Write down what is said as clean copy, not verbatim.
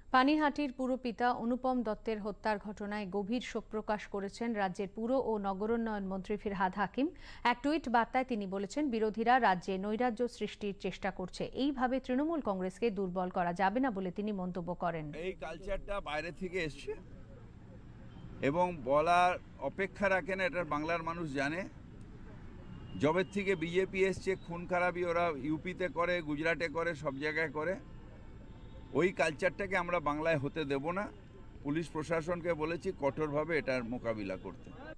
পানিহাটির পুরপিতা অনুপম দত্তের হত্যার ঘটনায় গভীর শোক প্রকাশ করেছেন রাজ্যের পুর ও নগরোন্নয়ন মন্ত্রী ফিরহাদ হাকিম। এক টুইট বার্তায় তিনি বলেছেন, বিরোধীরা রাজ্যে নৈরাজ্য সৃষ্টির চেষ্টা করছে। এইভাবে তৃণমূল কংগ্রেসকে দুর্বল করা যাবে না বলে তিনি মন্তব্য করেন। এই কালচারটা বাইরে থেকে এসছে এবং বলার অপেক্ষা রাখে না, এটা বাংলার মানুষ জানে। জবের থেকে বিজেপি এসছে, খুন খারাপি ওরা ইউপিতে করে, গুজরাটে করে, সব জায়গায় করে। ওই কালচারটাকে আমরা বাংলায় হতে দেব না। পুলিশ প্রশাসনকে বলেছি কঠোরভাবে এটার মোকাবিলা করতে।